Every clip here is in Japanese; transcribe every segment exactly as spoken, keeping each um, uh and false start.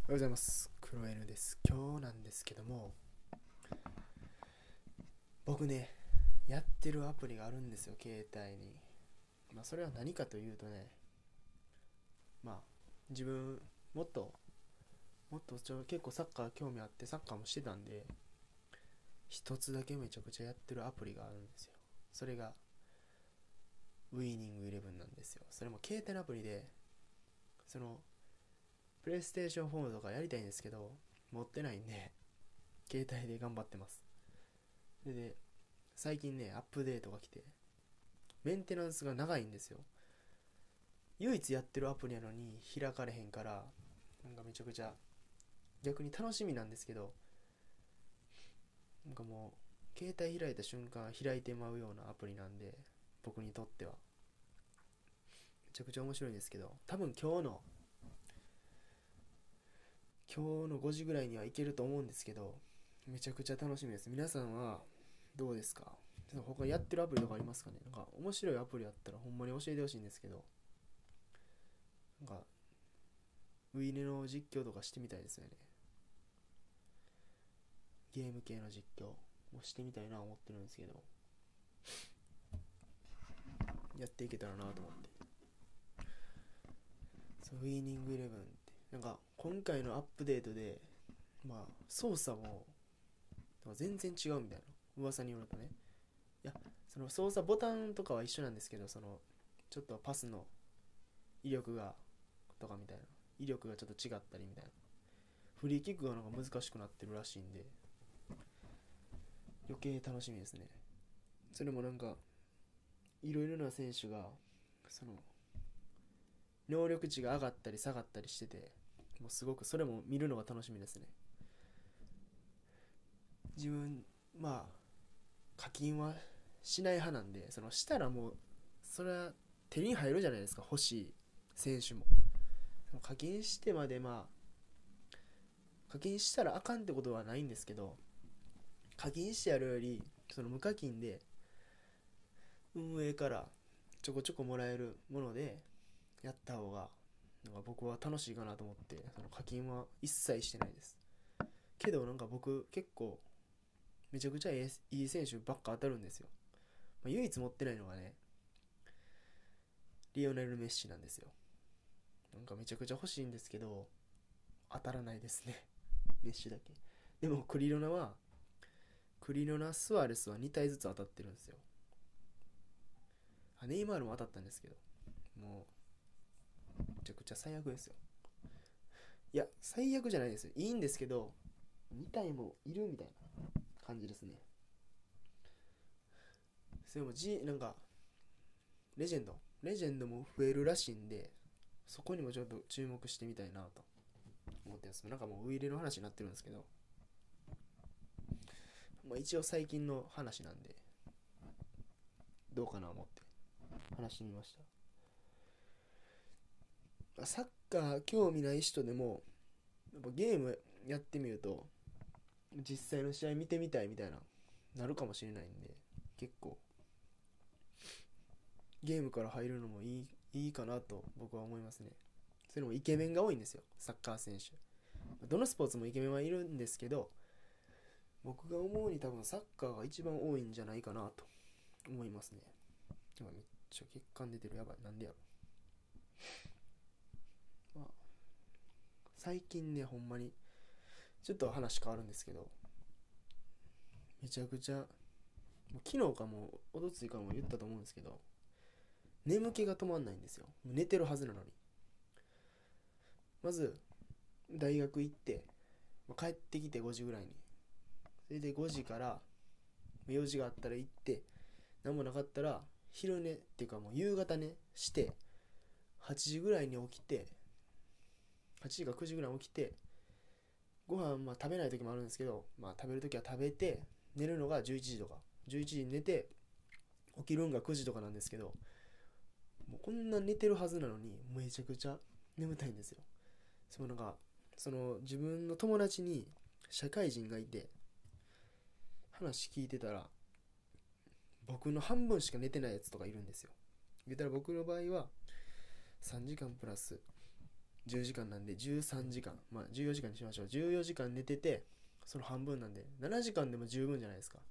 おはようございます。黒 N です。今日なんですけども、僕ね、やってるアプリがあるんですよ、携帯に。まあ、それは何かというとね、まあ、自分、もっと、もっとちょ結構サッカー興味あって、サッカーもしてたんで、一つだけめちゃくちゃやってるアプリがあるんですよ。それが、ウィーニングイレブンなんですよ。それも携帯のアプリで、その、プレイステーションフォーとかやりたいんですけど、持ってないんで、携帯で頑張ってます。で、で最近ね、アップデートが来て、メンテナンスが長いんですよ。唯一やってるアプリやのに開かれへんから、なんかめちゃくちゃ逆に楽しみなんですけど、なんかもう携帯開いた瞬間開いてまうようなアプリなんで、僕にとってはめちゃくちゃ面白いんですけど、多分今日の今日のごじぐらいには行けると思うんですけど、めちゃくちゃ楽しみです。皆さんはどうですか？他やってるアプリとかありますかね？なんか面白いアプリあったらほんまに教えてほしいんですけど、なんかウイイネの実況とかしてみたいですよね。ゲーム系の実況もしてみたいな思ってるんですけど、やっていけたらなと思って。そう、ウィーニングイレブンってなんか今回のアップデートで、まあ操作も全然違うみたいな噂によるとね。いや、その操作ボタンとかは一緒なんですけど、そのちょっとパスの威力がとかみたいな、威力がちょっと違ったりみたいな、フリーキックがなんか難しくなってるらしいんで、余計楽しみですね。それもなんかいろいろな選手がその能力値が上がったり下がったりしてて、もうすごくそれも見るのが楽しみですね。自分、まあ課金はしない派なんで、そのしたらもうそれは手に入るじゃないですか、欲しい選手も。課金してまで、まあ課金したらあかんってことはないんですけど、課金してやるよりその無課金で運営からちょこちょこもらえるものでやった方がなんか僕は楽しいかなと思って、その課金は一切してないです。けどなんか僕結構めちゃくちゃいい選手ばっか当たるんですよ。まあ、唯一持ってないのがね、リオネル・メッシなんですよ。なんかめちゃくちゃ欲しいんですけど当たらないですね。メッシだけ。でもクリロナはクリロナ・スアレスはに体ずつ当たってるんですよ。ネイマールも当たったんですけど、もうめちゃくちゃ最悪ですよ。いや最悪じゃないですよ、いいんですけどに体もいるみたいな感じですね。それも G なんかレジェンドレジェンドも増えるらしいんで、そこにもちょっと注目してみたいなと思ってます。なんかもうウイイレの話になってるんですけど、まあ、一応最近の話なんでどうかな思って話してみました。サッカー興味ない人でもやっぱゲームやってみると実際の試合見てみたいみたいななるかもしれないんで、結構ゲームから入るのもいいいいかなと僕は思いますね。それもイケメンが多いんですよ、サッカー選手。どのスポーツもイケメンはいるんですけど、僕が思うに多分サッカーが一番多いんじゃないかなと思いますね。めっちゃ血管出てる、やばい、なんでやろ。まあ、最近ね、ほんまにちょっと話変わるんですけど、めちゃくちゃもう昨日かもおとついかも言ったと思うんですけど、眠気が止まんないんですよ。寝てるはずなのに。まず大学行って帰ってきてごじぐらいに、それでごじから用事があったら行って、何もなかったら昼寝っていうかもう夕方寝してはちじぐらいに起きて、はちじかくじぐらいに起きて、ご飯まあ食べない時もあるんですけど、まあ食べる時は食べて寝るのがじゅういちじとか、じゅういちじに寝て起きるんがくじとかなんですけど、もうこんな寝てるはずなのにめちゃくちゃ眠たいんですよ。そのなんかその自分の友達に社会人がいて話聞いてたら、僕の半分しか寝てないやつとかいるんですよ。言ったら僕の場合はさんじかんプラスじゅうじかんなんでじゅうさんじかん、まあじゅうよじかんにしましょう。じゅうよじかん寝てて、その半分なんでななじかんでも十分じゃないですか。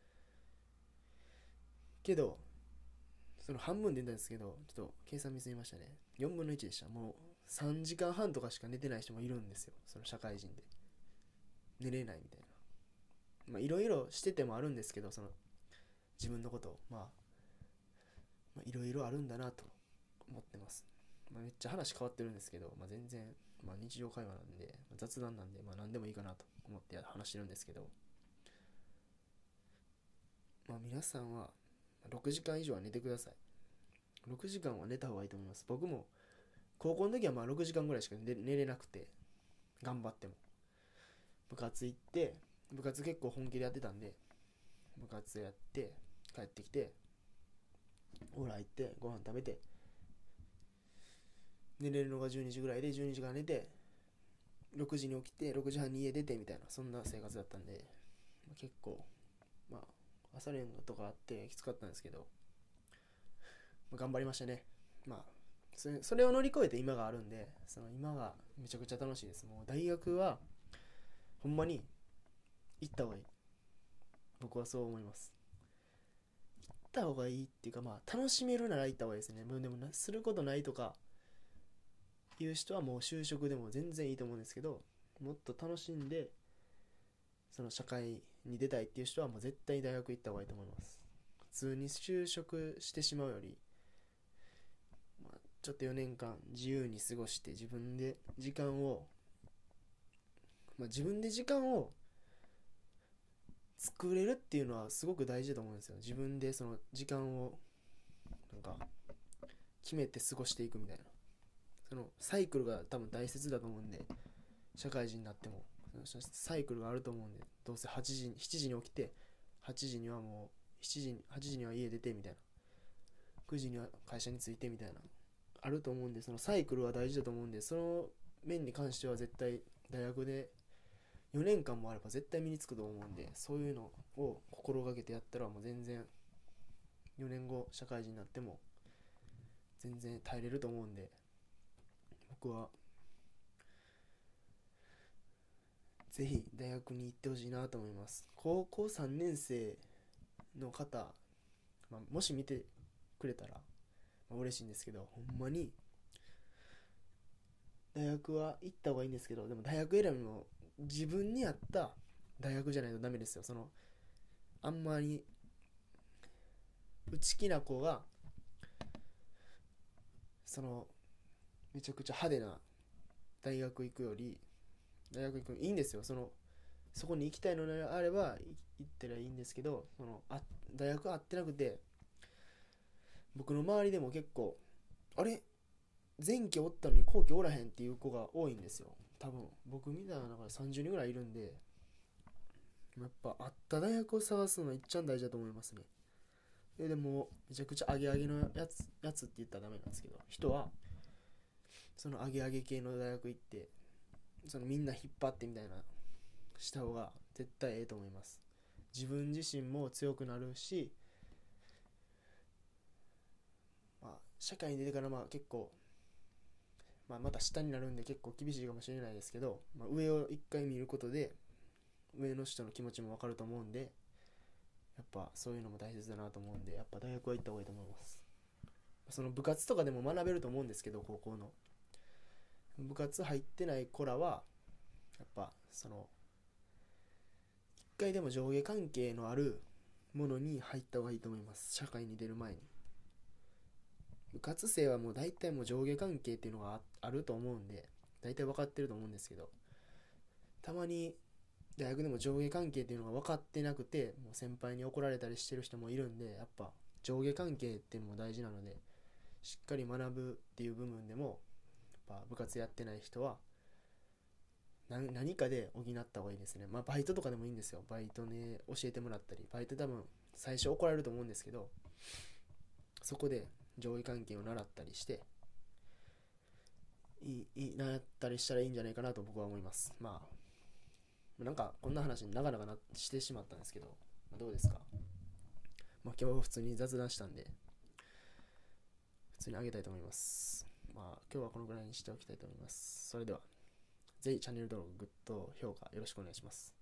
けどその半分で寝たんですけど、ちょっと計算ミスりましたね。よんぶんのいちでした。もうさんじかんはんとかしか寝てない人もいるんですよ、その社会人で。寝れないみたいな。まあいろいろしててもあるんですけど、その自分のことをまあいろいろあるんだなと思ってます。まあ、めっちゃ話変わってるんですけど、まあ、全然、まあ、日常会話なんで、まあ、雑談なんで、まあ、何でもいいかなと思って話してるんですけど、まあ、皆さんはろくじかん以上は寝てください。ろくじかんは寝た方がいいと思います。僕も高校の時はまあろくじかんぐらいしか 寝, 寝れなくて、頑張っても部活行って、部活結構本気でやってたんで、部活やって帰ってきてお風呂入ってご飯食べて、寝れるのがじゅうにじぐらいでじゅうにじから寝て、ろくじに起きてろくじはんに家出てみたいな、そんな生活だったんで、まあ、結構まあ朝練とかあってきつかったんですけど、まあ、頑張りましたね。まあそれそれを乗り越えて今があるんで、その今がめちゃくちゃ楽しいです。もう大学はほんまに行った方がいい、僕はそう思います。行った方がいいっていうか、まあ楽しめるなら行った方がいいですね。もうでもなすることないとかいう人はもう就職でも全然いいと思うんですけど、もっと楽しんでその社会に出たいっていう人はもう絶対大学行った方がいいと思います。普通に就職してしまうより、まあ、ちょっとよねんかん自由に過ごして自分で時間を、まあ、自分で時間を作れるっていうのはすごく大事だと思うんですよ。自分でその時間をなんか決めて過ごしていくみたいな、そのサイクルが多分大切だと思うんで、社会人になってもサイクルがあると思うんで、どうせはちじしちじに起きてはちじにはもうしちじにはちじには家出てみたいな、くじには会社に着いてみたいなあると思うんで、そのサイクルは大事だと思うんで、その面に関しては絶対大学でよねんかんもあれば絶対身につくと思うんで、そういうのを心がけてやったらもう全然よねんご社会人になっても全然耐えれると思うんで、僕はぜひ大学に行ってほしいなと思います。高校さんねん生の方、まあ、もし見てくれたら、まあ、嬉しいんですけど、ほんまに大学は行った方がいいんですけど、でも大学選びも自分に合った大学じゃないとダメですよ。そのあんまり内気な子がそのめちゃくちゃ派手な大学行くより、大学行くいいんですよ、そのそこに行きたいのであれば行ったらいいんですけど、そのあ大学合ってなくて、僕の周りでも結構あれ前期おったのに後期おらへんっていう子が多いんですよ。多分僕みたいなのがさんじゅうにんぐらいいるんで、やっぱあった大学を探すのが一番大事だと思いますね。ででもめちゃくちゃアゲアゲのやつやつって言ったらダメなんですけど、人はそのアゲアゲ系の大学行ってそのみんな引っ張ってみたいなした方が絶対ええと思います。自分自身も強くなるし、まあ、社会に出てからまあ結構、まあ、また下になるんで結構厳しいかもしれないですけど、まあ、上を一回見ることで上の人の気持ちも分かると思うんで、やっぱそういうのも大切だなと思うんで、やっぱ大学は行った方がいいと思います。その部活とかでも学べると思うんですけど、高校の部活入ってない子らはやっぱその一回でも上下関係のあるものに入った方がいいと思います。社会に出る前に。部活生はもう大体もう上下関係っていうのが あ, あると思うんで大体分かってると思うんですけど、たまに大学でも上下関係っていうのが分かってなくて、もう先輩に怒られたりしてる人もいるんで、やっぱ上下関係っていうのも大事なので、しっかり学ぶっていう部分でもやっぱ部活やってない人は何何かで補った方がいいですね。まあバイトとかでもいいんですよ。バイトね教えてもらったり、バイト多分最初怒られると思うんですけど、そこで上下関係を習ったりしていいい習ったりしたらいいんじゃないかなと僕は思います。まあなんかこんな話に長々なしてしまったんですけど、まあ、どうですか。まあ今日は普通に雑談したんで普通にあげたいと思います。 まあ今日はこのぐらいにしておきたいと思います。それではぜひチャンネル登録、グッド、評価よろしくお願いします。